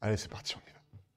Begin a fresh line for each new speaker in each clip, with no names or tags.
Allez, c'est parti, on y va.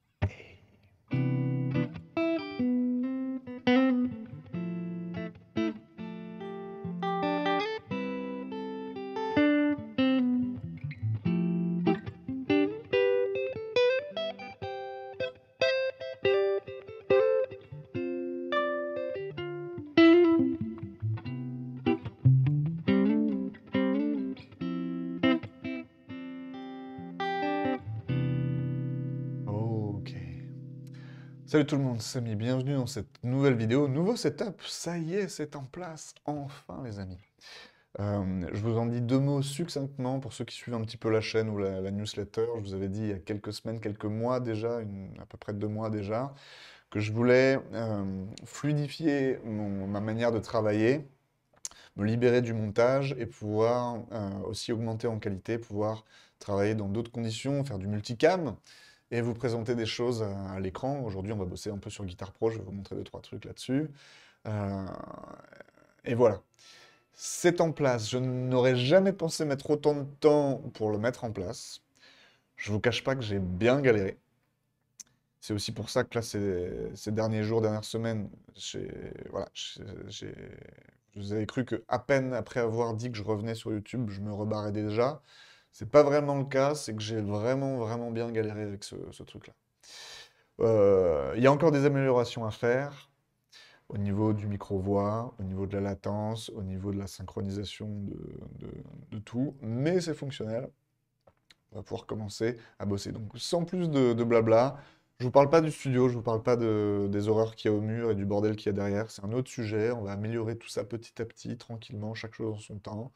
Ok. Salut tout le monde, c'est Samy, bienvenue dans cette nouvelle vidéo. Nouveau setup, ça y est, c'est en place, enfin les amis. Je vous en dis deux mots succinctement pour ceux qui suivent un petit peu la chaîne ou la newsletter. Je vous avais dit il y a quelques semaines, quelques mois déjà, à peu près 2 mois déjà, que je voulais fluidifier ma manière de travailler, me libérer du montage et pouvoir aussi augmenter en qualité, pouvoir travailler dans d'autres conditions, faire du multicam et vous présenter des choses à l'écran. Aujourd'hui, on va bosser un peu sur Guitar Pro, je vais vous montrer deux, trois trucs là-dessus. Euh, et voilà. C'est en place. Je n'aurais jamais pensé mettre autant de temps pour le mettre en place. Je vous cache pas que j'ai bien galéré. C'est aussi pour ça que là, ces derniers jours, dernières semaines, voilà, je vous avais cru que à peine après avoir dit que je revenais sur YouTube, je me rebarrais déjà. C'est pas vraiment le cas, c'est que j'ai vraiment, vraiment bien galéré avec ce truc-là. Il y a encore des améliorations à faire au niveau du micro-voix, au niveau de la latence, au niveau de la synchronisation de tout, mais c'est fonctionnel. On va pouvoir commencer à bosser. Donc sans plus de blabla, je vous parle pas du studio, je vous parle pas des horreurs qu'il y a au mur et du bordel qu'il y a derrière, c'est un autre sujet, on va améliorer tout ça petit à petit, tranquillement, chaque chose en son temps.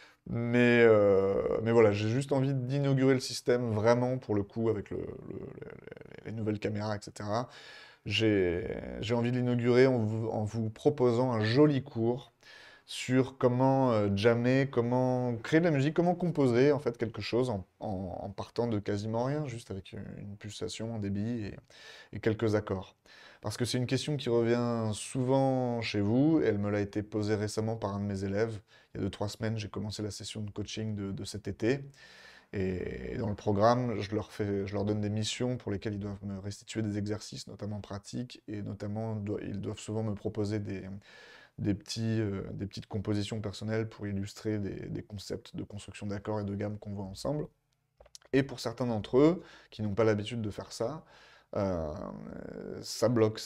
Mais voilà, j'ai juste envie d'inaugurer le système vraiment pour le coup avec les nouvelles caméras, etc. J'ai envie de l'inaugurer en vous proposant un joli cours sur comment jammer, comment créer de la musique, comment composer en fait quelque chose en partant de quasiment rien, juste avec une pulsation, un débit et quelques accords. Parce que c'est une question qui revient souvent chez vous, et elle me l'a été posée récemment par un de mes élèves. Il y a 2, 3 semaines, j'ai commencé la session de coaching de cet été. Et dans le programme, je leur donne des missions pour lesquelles ils doivent me restituer des exercices, notamment pratiques, et notamment, ils doivent souvent me proposer des petites compositions personnelles pour illustrer des concepts de construction d'accords et de gammes qu'on voit ensemble. Et pour certains d'entre eux, qui n'ont pas l'habitude de faire ça, euh, ça bloque,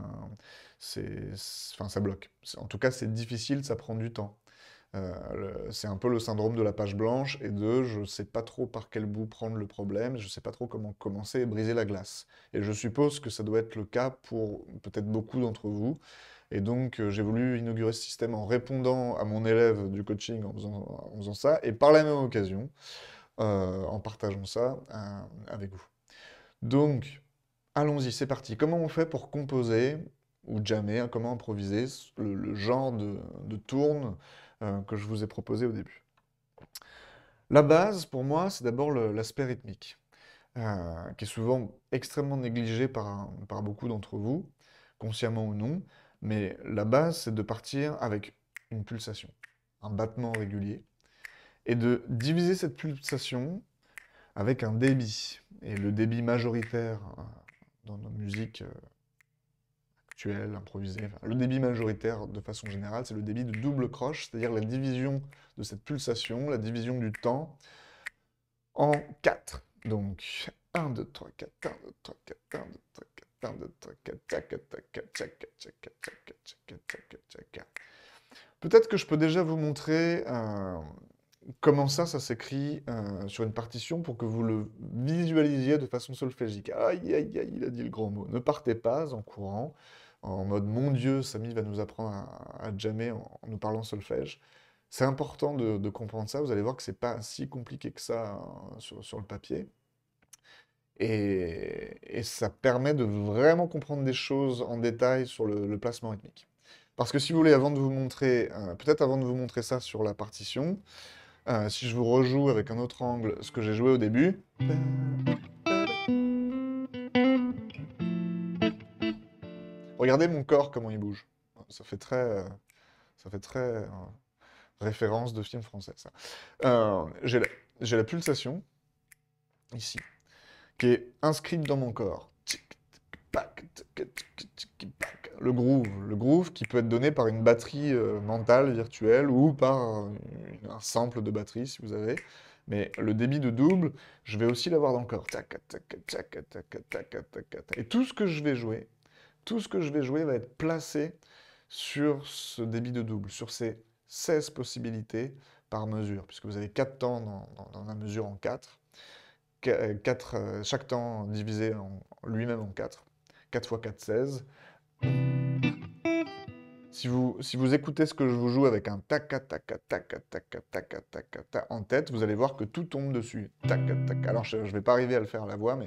enfin ça bloque. En tout cas, c'est difficile, ça prend du temps. C'est un peu le syndrome de la page blanche et de je ne sais pas trop par quel bout prendre le problème, je ne sais pas trop comment commencer et briser la glace. Et je suppose que ça doit être le cas pour peut-être beaucoup d'entre vous. Et donc j'ai voulu inaugurer ce système en répondant à mon élève du coaching en faisant ça, et par la même occasion, en partageant ça avec vous. Donc, allons-y, c'est parti. Comment on fait pour composer ou jammer, hein, comment improviser le genre de tourne que je vous ai proposé au début? La base, pour moi, c'est d'abord l'aspect rythmique, qui est souvent extrêmement négligé par beaucoup d'entre vous, consciemment ou non. Mais la base, c'est de partir avec une pulsation, un battement régulier, et de diviser cette pulsation avec un débit. Et le débit majoritaire dans nos musiques actuelles, improvisées, enfin, le débit majoritaire de façon générale, c'est le débit de double croche, c'est-à-dire la division de cette pulsation, la division du temps en 4. Donc 1, 2, 3, 4, 1, 2, 3, 4, 1, 2, 3, 4, 1, 2, 3, 4, tchac, tchac, tchac, tchac, tchac, tchac, tchac, tchac, tchac. Peut-être que je peux déjà vous montrer comment ça s'écrit sur une partition pour que vous le visualisiez de façon solfégique. Aïe, aïe, aïe, il a dit le grand mot. Ne partez pas en courant, en mode mon Dieu, Samy va nous apprendre à jammer en nous parlant solfège. C'est important de comprendre ça. Vous allez voir que c'est pas si compliqué que ça sur le papier. Et ça permet de vraiment comprendre des choses en détail sur le placement rythmique. Parce que si vous voulez, avant de vous montrer, peut-être avant de vous montrer ça sur la partition, si je vous rejoue avec un autre angle ce que j'ai joué au début, regardez mon corps comment il bouge. Ça fait très référence de film français, ça. J'ai la pulsation, ici, qui est inscrite dans mon corps. Le groove qui peut être donné par une batterie mentale, virtuelle, ou par un sample de batterie, si vous avez. Mais le débit de double, je vais aussi l'avoir dans le corps. Et tout ce que je vais jouer va être placé sur ce débit de double, sur ces 16 possibilités par mesure, puisque vous avez 4 temps dans la mesure en 4. Chaque temps divisé lui-même en 4. 4 fois 4, 16. Si vous écoutez ce que je vous joue avec un tac tac tac tac tac tac tac en tête, vous allez voir que tout tombe dessus. Tac tac. Alors je vais pas arriver à le faire à la voix, mais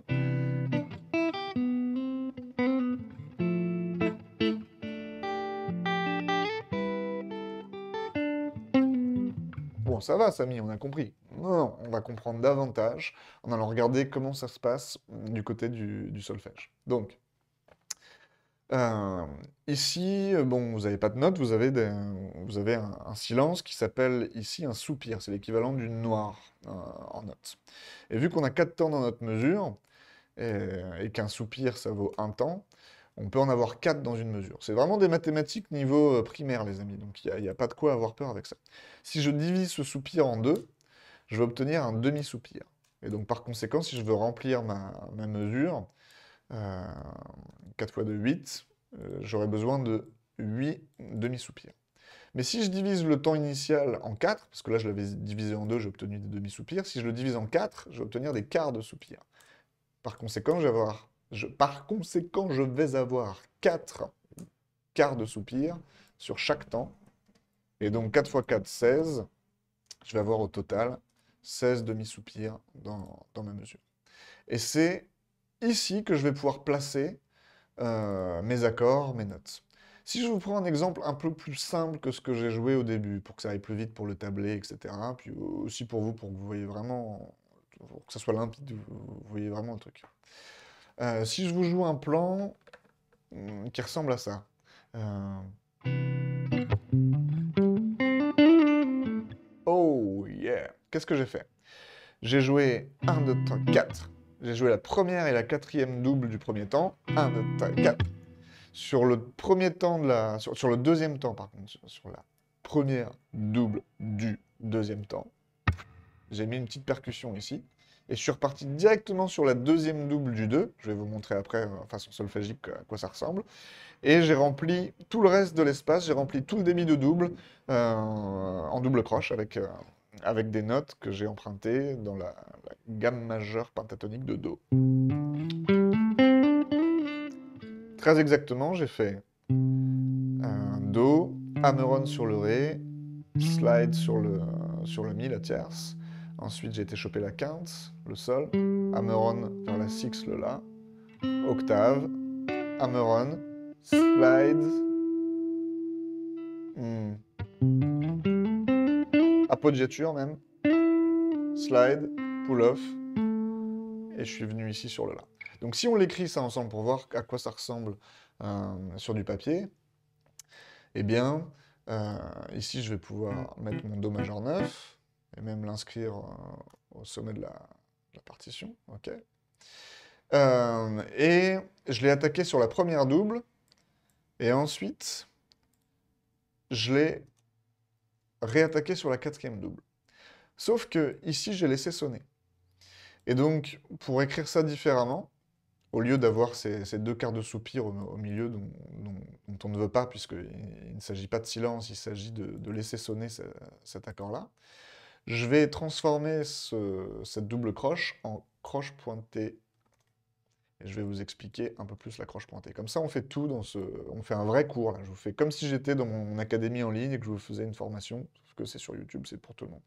bon, ça va, Samy, on a compris. Non, on va comprendre davantage en allant regarder comment ça se passe du côté du solfège. Donc, euh, ici, bon, vous n'avez pas de notes, vous avez un silence qui s'appelle ici un soupir. C'est l'équivalent d'une noire en notes. Et vu qu'on a 4 temps dans notre mesure, et qu'un soupir, ça vaut un temps, on peut en avoir 4 dans une mesure. C'est vraiment des mathématiques niveau primaire, les amis, donc il n'y a pas de quoi avoir peur avec ça. Si je divise ce soupir en deux, je vais obtenir un demi-soupir. Et donc par conséquent, si je veux remplir ma mesure, euh, 4 fois 2, 8, j'aurai besoin de 8 demi-soupirs. Mais si je divise le temps initial en 4, parce que là je l'avais divisé en 2, j'ai obtenu des demi-soupirs, si je le divise en 4, je vais obtenir des quarts de soupir. Par conséquent, je vais avoir 4 quarts de soupir sur chaque temps. Et donc 4 fois 4, 16. Je vais avoir au total 16 demi-soupirs dans ma mesure. Et c'est ici que je vais pouvoir placer mes accords, mes notes. Si je vous prends un exemple un peu plus simple que ce que j'ai joué au début, pour que ça aille plus vite pour le tablé, etc., puis aussi pour que vous voyez vraiment, pour que ça soit limpide, vous voyez vraiment le truc. Si je vous joue un plan qui ressemble à ça. Oh yeah! Qu'est-ce que j'ai fait? J'ai joué 1, 2, 3, 4. J'ai joué la première et la quatrième double du premier temps. 1, 2, 3, 4. Sur le premier temps sur le deuxième temps, par contre, sur la première double du deuxième temps, j'ai mis une petite percussion ici. Et je suis reparti directement sur la deuxième double du 2. Je vais vous montrer après, façon solfégique, à quoi ça ressemble. Et j'ai rempli tout le reste de l'espace, j'ai rempli tout le demi de double en double croche avec des notes que j'ai empruntées dans la gamme majeure pentatonique de Do. Très exactement, j'ai fait un Do, hammer-on sur le Ré, slide sur le Mi, la tierce. Ensuite, j'ai été choper la quinte, le Sol, hammer-on vers la six, le La, octave, hammer-on, slide, appoggiature même, slide, pull-off, et je suis venu ici sur le La. Donc si on l'écrit ça ensemble pour voir à quoi ça ressemble sur du papier, eh bien, ici je vais pouvoir mettre mon Do majeur 9, et même l'inscrire au sommet de la partition, ok. Et je l'ai attaqué sur la première double, et ensuite, je l'ai réattaqué sur la quatrième double. Sauf que ici, j'ai laissé sonner. Et donc, pour écrire ça différemment, au lieu d'avoir ces deux quarts de soupir au milieu dont on ne veut pas, puisqu'il ne s'agit pas de silence, il s'agit de laisser sonner cet accord-là, je vais transformer cette double croche en croche pointée. Et je vais vous expliquer un peu plus la croche pointée. Comme ça, on fait tout on fait un vrai cours, là. Je vous fais comme si j'étais dans mon académie en ligne et que je vous faisais une formation, sauf que c'est sur YouTube, c'est pour tout le monde.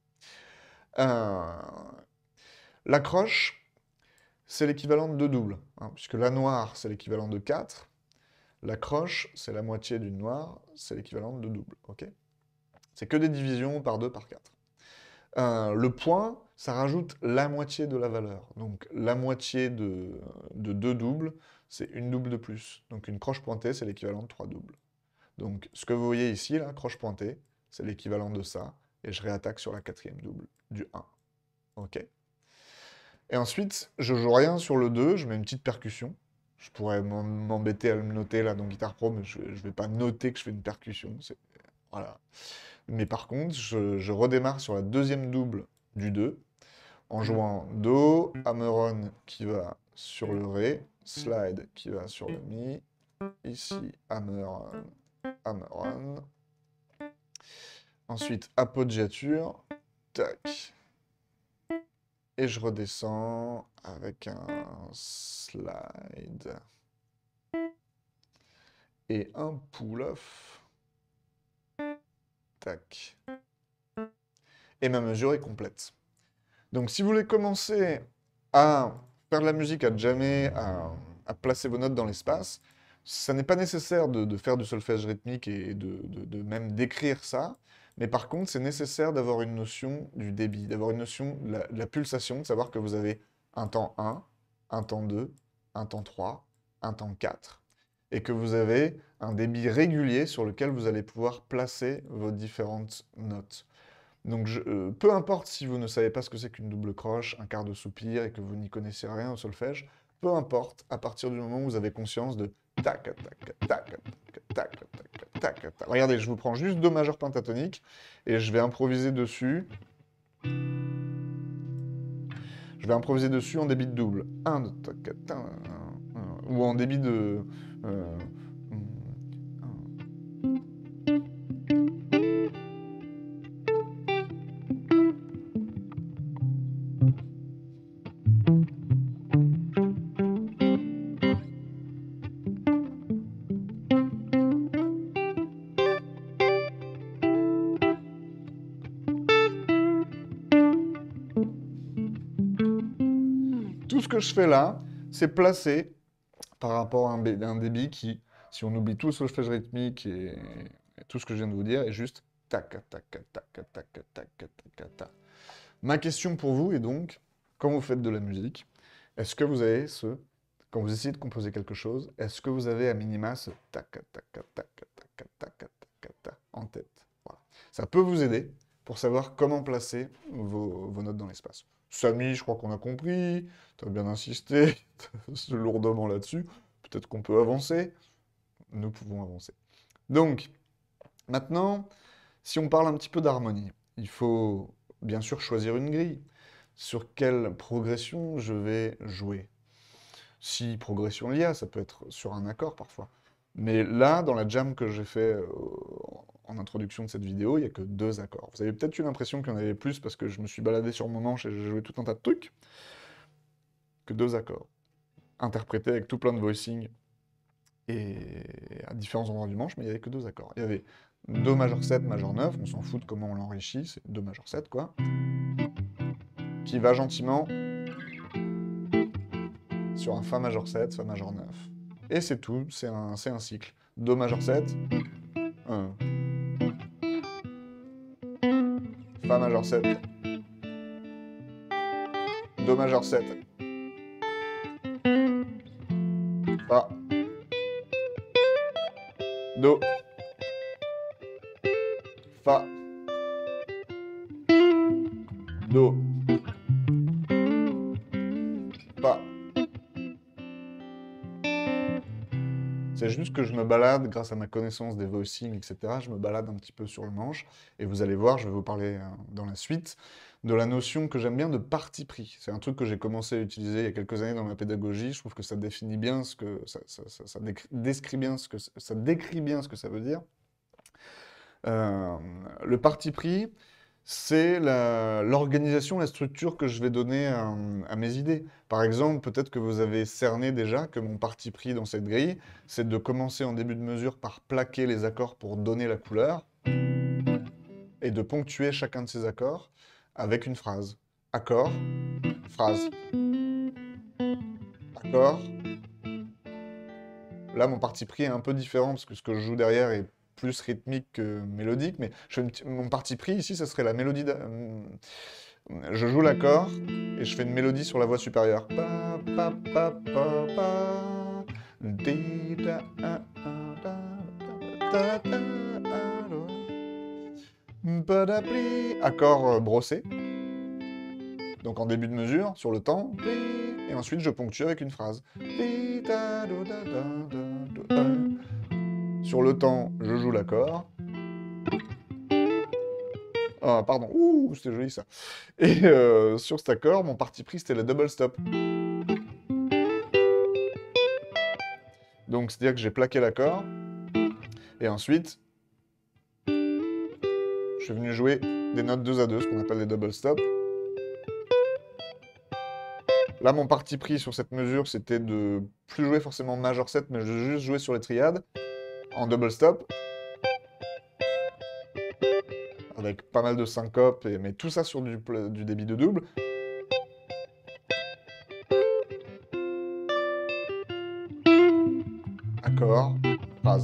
La croche, c'est l'équivalent de 2 doubles, hein, puisque la noire, c'est l'équivalent de 4. La croche, c'est la moitié d'une noire, c'est l'équivalent de 2 doubles, ok? C'est que des divisions par 2, par 4. Le point, ça rajoute la moitié de la valeur. Donc la moitié de 2 doubles, c'est une double de plus. Donc une croche pointée, c'est l'équivalent de 3 doubles. Donc ce que vous voyez ici, la croche pointée, c'est l'équivalent de ça. Et je réattaque sur la quatrième double du 1. Ok? Et ensuite, je joue rien sur le 2, je mets une petite percussion. Je pourrais m'embêter à le noter là dans Guitar Pro, mais je vais pas noter que je fais une percussion. Voilà. Mais par contre, je redémarre sur la deuxième double du 2 en jouant Do, Hammer-on qui va sur le Ré, Slide qui va sur le Mi, ici Hammer-on, Hammer-on. Ensuite, appoggiature, tac. Et je redescends avec un slide. Et un pull-off. Tac. Et ma mesure est complète. Donc si vous voulez commencer à faire de la musique, à jammer, à placer vos notes dans l'espace, ça n'est pas nécessaire de faire du solfège rythmique et de même d'écrire ça, mais par contre c'est nécessaire d'avoir une notion du débit, d'avoir une notion de la pulsation, de savoir que vous avez un temps 1, un temps 2, un temps 3, un temps 4, et que vous avez un débit régulier sur lequel vous allez pouvoir placer vos différentes notes. Donc, peu importe si vous ne savez pas ce que c'est qu'une double croche, un quart de soupir et que vous n'y connaissez rien au solfège, peu importe, à partir du moment où vous avez conscience de tac, tac, tac, tac, tac, tac, tac, tac. Regardez, je vous prends juste Do majeur pentatonique et je vais improviser dessus. Je vais improviser dessus en débit de double. 1, 2, tac, tac, ou en débit de. Tout ce que je fais là, c'est placer par rapport à un débit qui, si on oublie tout le solfège rythmique et tout ce que je viens de vous dire, est juste tac, tac, tac, tac, tac, tac, tac, tac. Ma question pour vous est donc, quand vous faites de la musique, est-ce que vous avez quand vous essayez de composer quelque chose, est-ce que vous avez à minima ce tac, tac, tac, tac, tac, tac, tac, tac, en tête? Voilà. Ça peut vous aider pour savoir comment placer vos notes dans l'espace. Samy, je crois qu'on a compris, tu as bien insisté lourdement là-dessus. Peut-être qu'on peut avancer. Nous pouvons avancer. Donc, maintenant, si on parle un petit peu d'harmonie, il faut bien sûr choisir une grille. Sur quelle progression je vais jouer? Si progression il y a, ça peut être sur un accord parfois. Mais là, dans la jam que j'ai fait en introduction de cette vidéo, il n'y a que 2 accords. Vous avez peut-être eu l'impression qu'il y en avait plus parce que je me suis baladé sur mon manche et j'ai joué tout un tas de trucs. Que 2 accords. Interprétés avec tout plein de voicing et à différents endroits du manche, mais il n'y avait que 2 accords. Il y avait Do majeur 7, majeur 9, on s'en fout de comment on l'enrichit, c'est Do majeur 7 quoi, qui va gentiment sur un Fa majeur 7, Fa majeur 9. Et c'est tout, c'est un cycle. Do majeur 7, 1. Fa majeur 7, Do majeur 7, Fa, Do, Fa, Do, Fa. C'est juste que je me balade, grâce à ma connaissance des voicings, etc., je me balade un petit peu sur le manche, et vous allez voir, je vais vous parler dans la suite, de la notion que j'aime bien de parti pris. C'est un truc que j'ai commencé à utiliser il y a quelques années dans ma pédagogie, je trouve que ça définit bien ce que... ça décrit bien ce que... ça décrit bien ce que ça veut dire. Le parti pris, c'est l'organisation, la structure que je vais donner à mes idées. Par exemple, peut-être que vous avez cerné déjà que mon parti pris dans cette grille, c'est de commencer en début de mesure par plaquer les accords pour donner la couleur, et de ponctuer chacun de ces accords avec une phrase. Accord, phrase. Accord. Là, mon parti pris est un peu différent, parce que ce que je joue derrière est plus rythmique que mélodique, mais mon parti pris ici, ce serait la mélodie. Je joue l'accord et je fais une mélodie sur la voix supérieure. Pa, pa, pa, pa, pa. Di, da, a, da, da, da, da, da. Pa, da, pli. Accord brossé. Donc en début de mesure, sur le temps, et ensuite je ponctue avec une phrase. Sur le temps, je joue l'accord. Ah, pardon, ouh, c'était joli ça. Et sur cet accord, mon parti pris, c'était le double stop. Donc, c'est-à-dire que j'ai plaqué l'accord, et ensuite, je suis venu jouer des notes 2 à 2, ce qu'on appelle des double stops. Là, mon parti pris sur cette mesure, c'était de plus jouer forcément majeur 7, mais de juste jouer sur les triades, en double stop, avec pas mal de syncopes, mais tout ça sur du débit de double. Accord, phrase.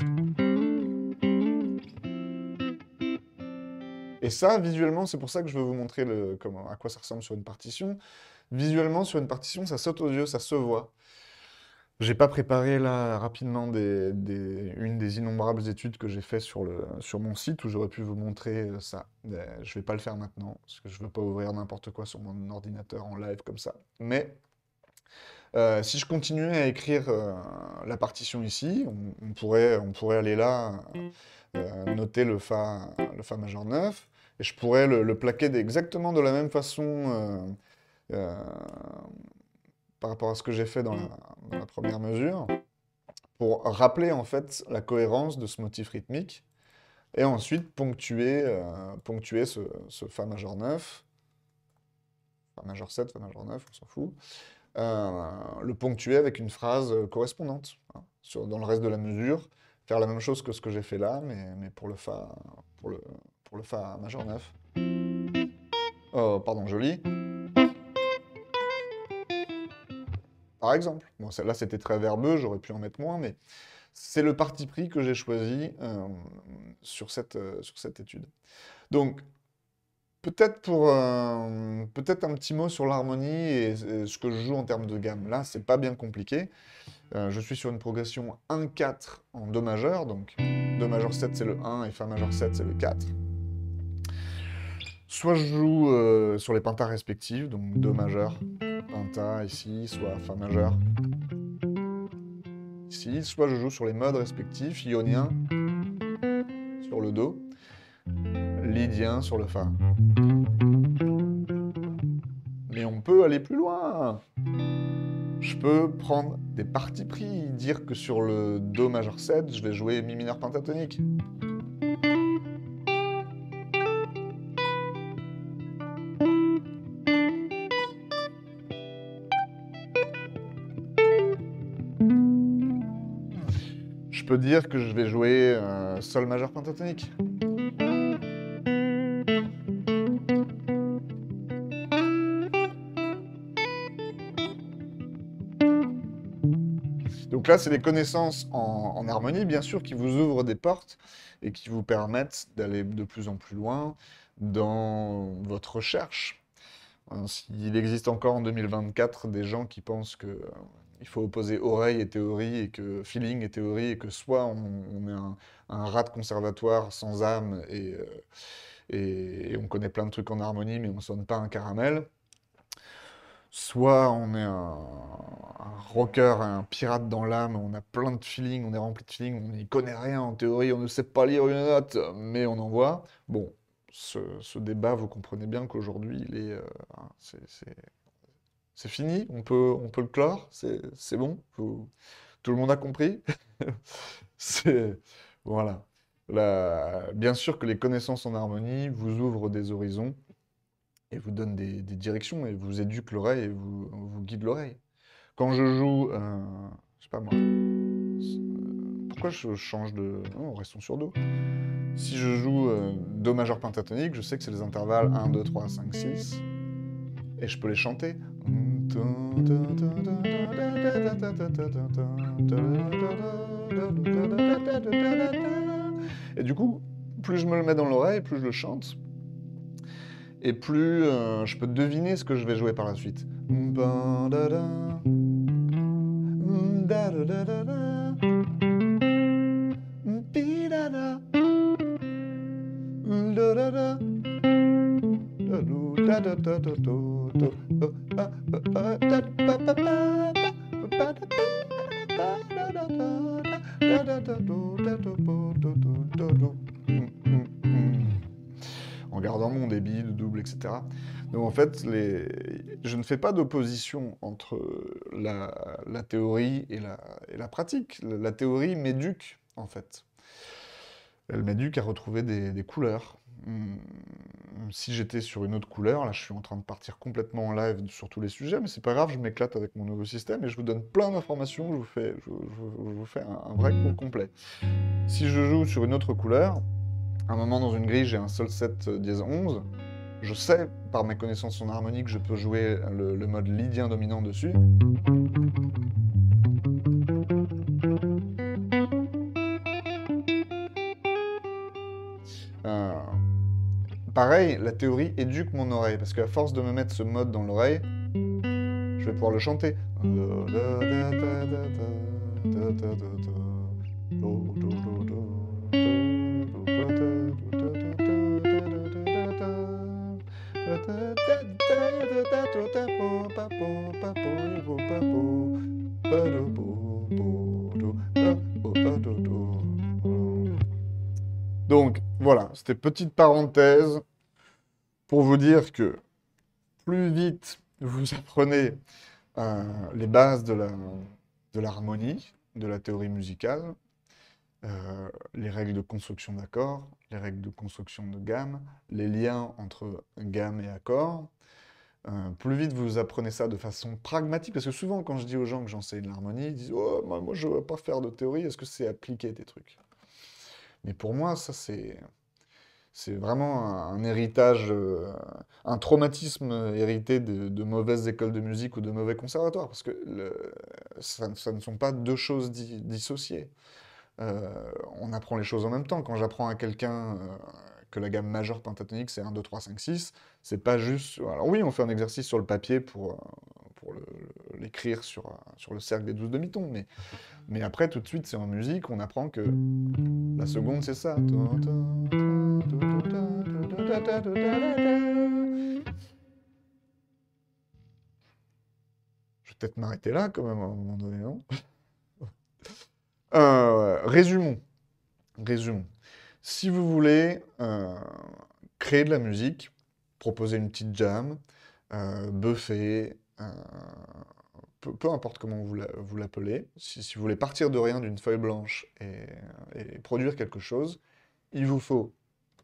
Et ça, visuellement, c'est pour ça que je veux vous montrer à quoi ça ressemble sur une partition. Visuellement, sur une partition, ça saute aux yeux, ça se voit. J'ai pas préparé là rapidement une des innombrables études que j'ai fait sur mon site où j'aurais pu vous montrer ça. Je vais pas le faire maintenant, parce que je veux pas ouvrir n'importe quoi sur mon ordinateur en live comme ça. Mais si je continuais à écrire la partition ici, on pourrait aller là, noter le Fa majeur 9, et je pourrais le plaquer exactement de la même façon euh, par rapport à ce que j'ai fait dans la première mesure, pour rappeler en fait la cohérence de ce motif rythmique, et ensuite ponctuer ce Fa majeur 9, Fa majeur 7, Fa majeur 9, on s'en fout, le ponctuer avec une phrase correspondante, hein, dans le reste de la mesure, faire la même chose que ce que j'ai fait là, mais pour le Fa majeur 9. Oh, pardon, joli. Par exemple. Bon, celle-là, c'était très verbeux, j'aurais pu en mettre moins, mais c'est le parti pris que j'ai choisi sur cette étude. Donc, peut-être un petit mot sur l'harmonie et ce que je joue en termes de gamme. Là, c'est pas bien compliqué. Je suis sur une progression 1-4 en Do majeur, donc Do majeur 7 c'est le 1 et Fa majeur 7 c'est le 4. Soit je joue sur les pentas respectives, donc Do majeur, penta ici, soit Fa majeur ici, soit je joue sur les modes respectifs, ionien sur le Do, lydien sur le Fa. Mais on peut aller plus loin. Je peux prendre des partis pris, dire que sur le Do majeur 7, je vais jouer Mi mineur pentatonique. Je peux dire que je vais jouer Sol majeur pentatonique. Donc là, c'est des connaissances en harmonie, bien sûr, qui vous ouvrent des portes et qui vous permettent d'aller de plus en plus loin dans votre recherche. S'il existe encore en 2024 des gens qui pensent que il faut opposer oreille et théorie, et que feeling et théorie, et que soit on est un rat de conservatoire sans âme, et on connaît plein de trucs en harmonie, mais on ne sonne pas un caramel, soit on est un rocker, un pirate dans l'âme, on a plein de feeling, on est rempli de feeling, on n'y connaît rien en théorie, on ne sait pas lire une note, mais on en voit. Bon, ce débat, vous comprenez bien qu'aujourd'hui, hein, c'est fini, on peut le clore, c'est bon, tout le monde a compris. C'est, voilà. Bien sûr que les connaissances en harmonie vous ouvrent des horizons et vous donnent des directions et vous éduquent l'oreille et vous guident l'oreille. Quand je joue, je sais pas moi, pourquoi je change de... Non, restons sur Do. Si je joue Do majeur pentatonique, je sais que c'est les intervalles 1, 2, 3, 5, 6, et je peux les chanter. Et du coup, plus je me le mets dans l'oreille, plus je le chante, et plus je peux deviner ce que je vais jouer par la suite. En gardant mon débit de double, etc. Donc en fait, je ne fais pas d'opposition entre la théorie et la pratique. La théorie m'éduque, en fait. Elle m'éduque à retrouver des couleurs. Si j'étais sur une autre couleur, là je suis en train de partir complètement en live sur tous les sujets, mais c'est pas grave, je m'éclate avec mon nouveau système et je vous donne plein d'informations, je vous fais un vrai cours complet. Si je joue sur une autre couleur, à un moment dans une grille j'ai un sol 7 dièse 11, je sais par mes connaissances en harmonie que je peux jouer le mode lydien dominant dessus. Pareil, la théorie éduque mon oreille, parce qu'à force de me mettre ce mode dans l'oreille, je vais pouvoir le chanter. Donc voilà, c'était petite parenthèse pour vous dire que plus vite vous apprenez les bases de l'harmonie, de la théorie musicale, les règles de construction d'accords, les règles de construction de gamme, les liens entre gamme et accord, plus vite vous apprenez ça de façon pragmatique, parce que souvent quand je dis aux gens que j'enseigne l'harmonie, ils disent «Oh, moi je ne veux pas faire de théorie, est-ce que c'est appliquer tes trucs?» Mais pour moi, ça c'est vraiment un héritage, un traumatisme hérité de mauvaises écoles de musique ou de mauvais conservatoires, parce que ça ne sont pas deux choses dissociées. On apprend les choses en même temps. Quand j'apprends à quelqu'un que la gamme majeure pentatonique c'est 1, 2, 3, 5, 6, c'est pas juste... Alors oui, on fait un exercice sur le papier pour l'écrire sur le cercle des 12 demi-tons, mais après, tout de suite, c'est en musique, on apprend que la seconde, c'est ça. Je vais peut-être m'arrêter là, quand même, à un moment donné, non? Résumons. Résumons. Si vous voulez créer de la musique, proposer une petite jam, buffer, peu importe comment vous l'appelez, si vous voulez partir de rien, d'une feuille blanche et produire quelque chose, il vous faut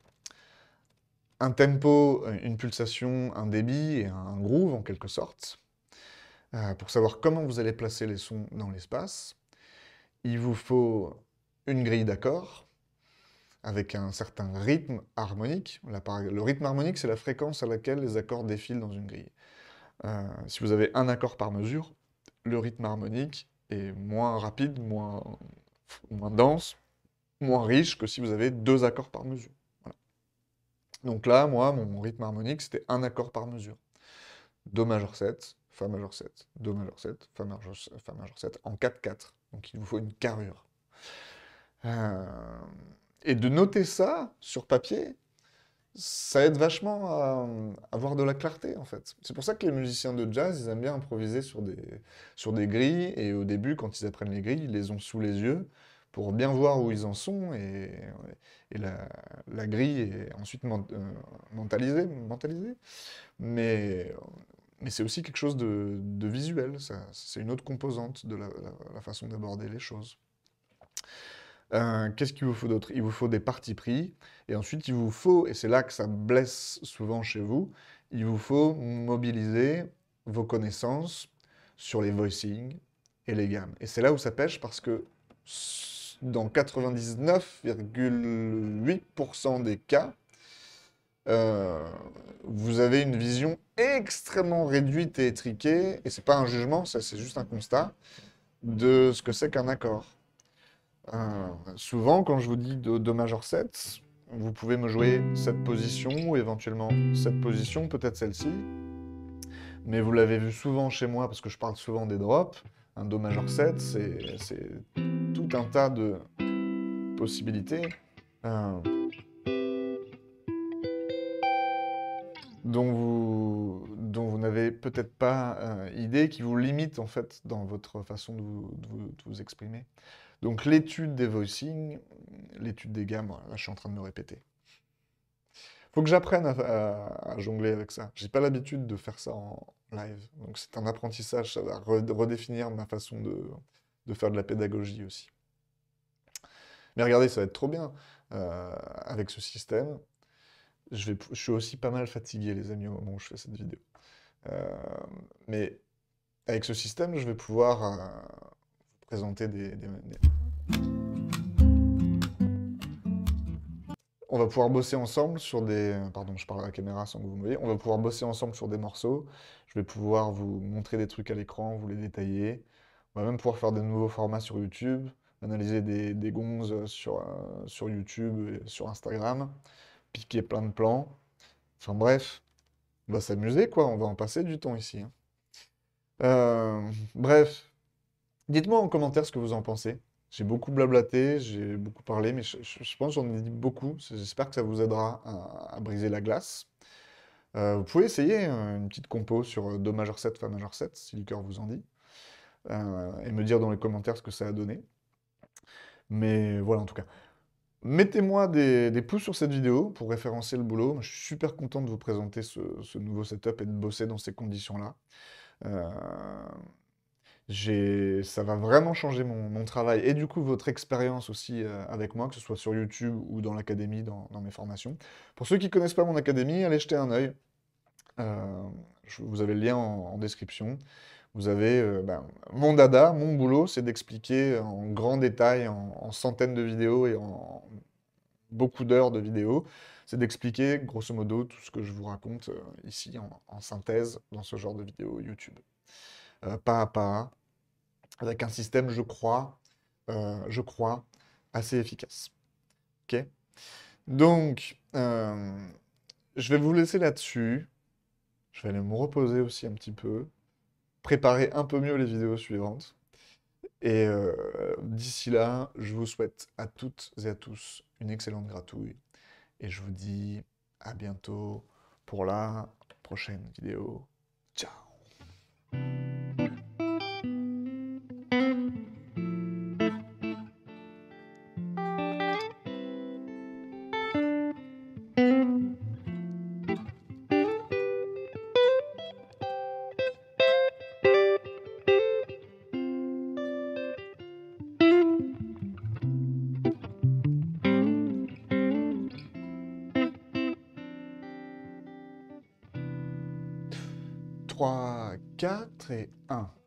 un tempo, une pulsation, un débit et un groove en quelque sorte, pour savoir comment vous allez placer les sons dans l'espace. Il vous faut une grille d'accords avec un certain rythme harmonique. Le rythme harmonique, c'est la fréquence à laquelle les accords défilent dans une grille. Si vous avez un accord par mesure, le rythme harmonique est moins rapide, moins dense, moins riche que si vous avez 2 accords par mesure. Voilà. Donc là, moi, mon rythme harmonique, c'était un accord par mesure. Do majeur 7, Fa majeur 7, Do majeur 7, Fa majeur 7, en 4-4. Donc il vous faut une carrure. Et de noter ça sur papier, ça aide vachement à avoir de la clarté, en fait. C'est pour ça que les musiciens de jazz, ils aiment bien improviser sur des grilles, et au début, quand ils apprennent les grilles, ils les ont sous les yeux pour bien voir où ils en sont, et la grille est ensuite mentalisée. Mais, mais c'est aussi quelque chose de visuel, c'est une autre composante de la façon d'aborder les choses. Qu'est-ce qu'il vous faut d'autre? Il vous faut des partis pris, et ensuite il vous faut, et c'est là que ça blesse souvent chez vous, il vous faut mobiliser vos connaissances sur les voicings et les gammes. Et c'est là où ça pêche, parce que dans 99,8% des cas, vous avez une vision extrêmement réduite et étriquée, et c'est pas un jugement, c'est juste un constat, de ce que c'est qu'un accord. Souvent, quand je vous dis Do majeur 7, vous pouvez me jouer cette position, ou éventuellement cette position, peut-être celle-ci. Mais vous l'avez vu souvent chez moi, parce que je parle souvent des drops. Un Do majeur 7, c'est tout un tas de possibilités dont dont vous n'avez peut-être pas idée, qui vous limite en fait dans votre façon de vous exprimer. Donc l'étude des voicings, l'étude des gammes, voilà, là je suis en train de me répéter. Faut que j'apprenne à jongler avec ça. J'ai pas l'habitude de faire ça en live. Donc c'est un apprentissage, ça va redéfinir ma façon de faire de la pédagogie aussi. Mais regardez, ça va être trop bien avec ce système. Je suis aussi pas mal fatigué, les amis, au moment où je fais cette vidéo. Euh, mais avec ce système, je vais pouvoir vous présenter On va pouvoir bosser ensemble sur des... Pardon, je parle à la caméra sans que vous me voyez. On va pouvoir bosser ensemble sur des morceaux. Je vais pouvoir vous montrer des trucs à l'écran, vous les détailler. On va même pouvoir faire des nouveaux formats sur YouTube, analyser des gonzes sur YouTube et sur Instagram, piquer plein de plans. Enfin bref, on va s'amuser quoi, on va en passer du temps ici, hein. Bref, dites-moi en commentaire ce que vous en pensez. J'ai beaucoup blablaté, j'ai beaucoup parlé, mais je pense que j'en ai dit beaucoup. J'espère que ça vous aidera à briser la glace. Vous pouvez essayer une petite compo sur Do majeur 7, Fa majeur 7, si le cœur vous en dit, et me dire dans les commentaires ce que ça a donné. Mais voilà, en tout cas. Mettez-moi des pouces sur cette vidéo pour référencer le boulot. Moi, je suis super content de vous présenter ce nouveau setup et de bosser dans ces conditions-là. Euh, Ça va vraiment changer mon travail et du coup votre expérience aussi avec moi, que ce soit sur YouTube ou dans l'académie, dans mes formations. Pour ceux qui ne connaissent pas mon académie, allez jeter un œil. Euh, Vous avez le lien en description. Vous avez mon dada, mon boulot, c'est d'expliquer en grand détail, en centaines de vidéos et en beaucoup d'heures de vidéos, c'est d'expliquer grosso modo tout ce que je vous raconte ici en synthèse dans ce genre de vidéo YouTube. Pas à pas, avec un système, je crois, assez efficace. Ok? Donc, je vais vous laisser là-dessus. Je vais aller me reposer aussi un petit peu, préparer un peu mieux les vidéos suivantes. Et d'ici là, je vous souhaite à toutes et à tous une excellente gratouille. Et je vous dis à bientôt pour la prochaine vidéo. Ciao! 3, 4 et 1.